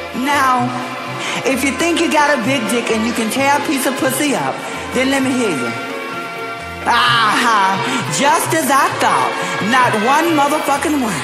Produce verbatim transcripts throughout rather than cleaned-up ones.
Now, if you think you got a big dick and you can tear a piece of pussy up, then let me hear you. Aha, just as I thought, not one motherfucking one.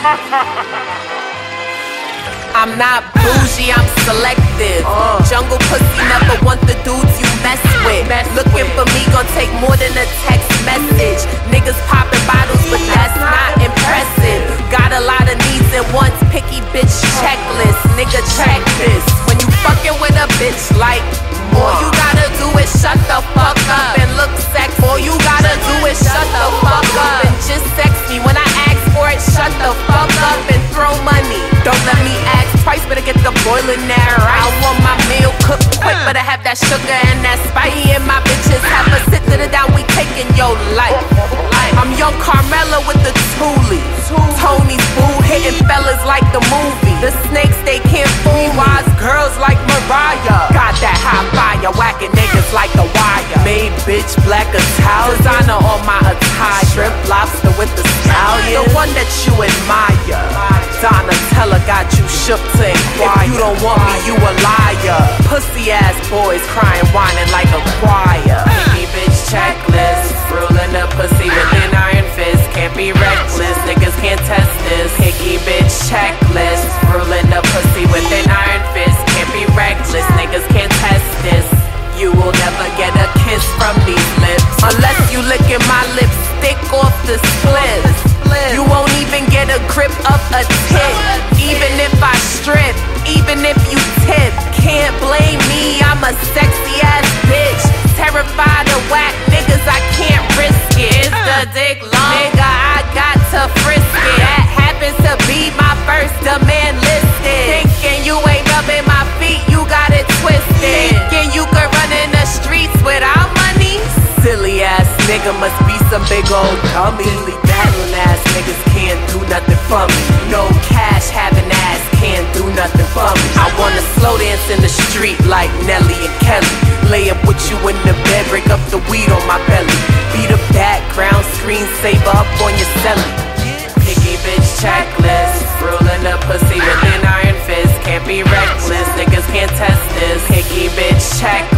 I'm not bougie, I'm selective. uh. Jungle pussy never want the dudes you mess with. Mess Looking with. for me gon' take more than a text message. Niggas popping bottles, but that's not impressive. Got a lot of needs at once, picky bitch checklist. Nigga, check this. When you fucking with a bitch like, all you gotta do is shut the fuck up and look sexy. All you gotta do is shut the fuck up and just sex me. When I ask for it, shut the fuck up and throw money. Don't let me ask twice, better get the boiling there. I want my meal cooked quick, better have that sugar and that spice. Me and my bitches have a sit to the down, we taking your life. I'm young Carmella with the Thule. Tony's boo hitting fellas like the movie. The snakes, they can't fool wise girls like Mariah. Got that hot fire, whacking niggas like the wire. Made bitch black Italian, designer on my attire. Shrimp lobster with the scallion, the one that you admire. Donatella got you shook to inquire. If you don't want me, you a liar. Pussy ass boys crying, whining like a choir. Picky bitch checklist, ruling the pussy with an iron fist. Can't be reckless, niggas can't test this. Picky bitch checklist, ruling the pussy with an iron fist. Can't be reckless, niggas can't test this. You will never get a kiss from these lips unless you licking my lipstick off the split. You won't even get a grip of a tit, even if I strip, even if you tip. Can't blame me, I'm a sexy ass bitch. Terrified of whack niggas, I can't risk it. Is the dick long? Nigga, I got to frisk it. That happens to be my first demand listed. Thinking you ain't rubbing my feet, you got it twisted. Thinking you could run in the streets without money? Silly ass nigga must be some big old dummy. Battling ass niggas can't do nothing for me. No cash having ass can't do nothing for me. I wanna slow dance in the street like Nelly and Kelly. Lay up with you in the bed, break up the weed on my belly. Be the background screensaver up on your celly. Picky bitch checklist, ruling the pussy with an iron fist. Can't be reckless, niggas can't test this. Picky bitch checklist.